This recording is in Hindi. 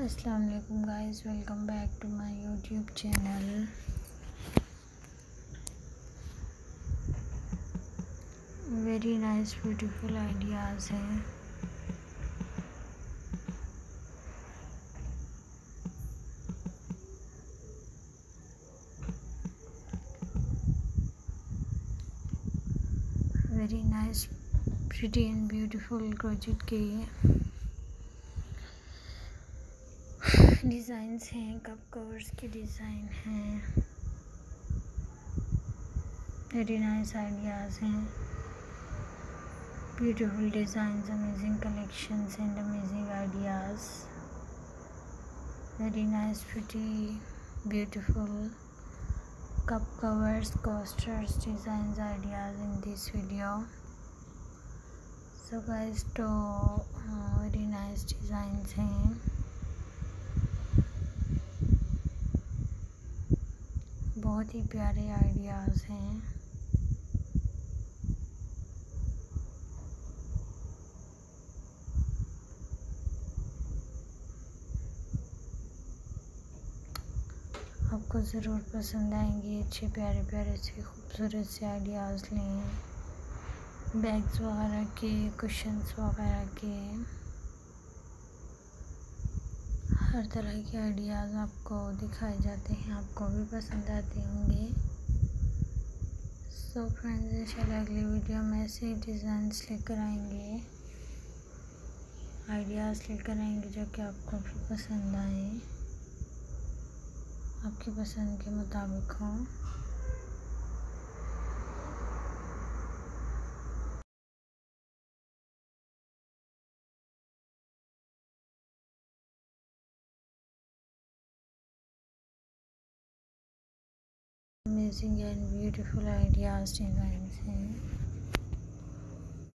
अस्सलाम वालेकुम guys, welcome back to my YouTube channel. Very nice beautiful ideas हैं। Very nice pretty and beautiful crochet के डिज़ाइंस हैं, कप कवर्स के डिज़ाइन हैं। वेरी नाइस आइडियाज़ हैं, beautiful designs, amazing collections and amazing ideas. Very nice pretty beautiful cup covers, coasters, designs, ideas in this video. So guys, तो very nice designs हैं, बहुत ही प्यारे आइडियाज़ हैं। आपको ज़रूर पसंद आएंगे। अच्छे प्यारे प्यारे से खूबसूरत से आइडियाज़ लें, बैग्स वगैरह के, कुशन्स वगैरह के, हर तरह के आइडियाज़ आपको दिखाए जाते हैं, आपको भी पसंद आते होंगे। सो फ्रेंड्स, इंशाल्लाह अगली वीडियो में ऐसे ही डिज़ाइंस लेकर आएंगे, आइडियाज़ लेकर आएंगे जो कि आपको भी पसंद आए, आपकी पसंद के मुताबिक हों। Amazing and beautiful ideas designs हैं।